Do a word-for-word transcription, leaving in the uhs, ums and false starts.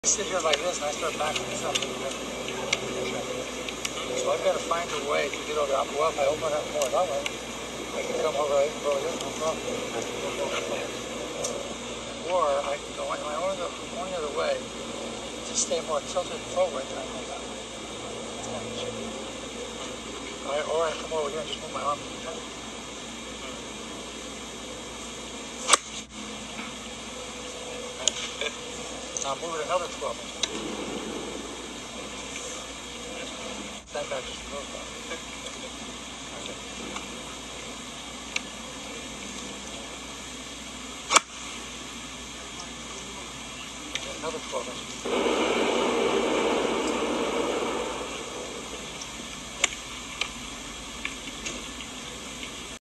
Sit here like this and I start backing this up. So I've got to find a way to get over. Well, if I open up more that way, I can come over, I can go like this, no problem. Or I can go, my only, only other way is to stay more tilted forward than I go that way. I, or I come over here and just move my arm. Now move it another twelve inches. That guy just moved that. Okay. Okay, another twelve inches.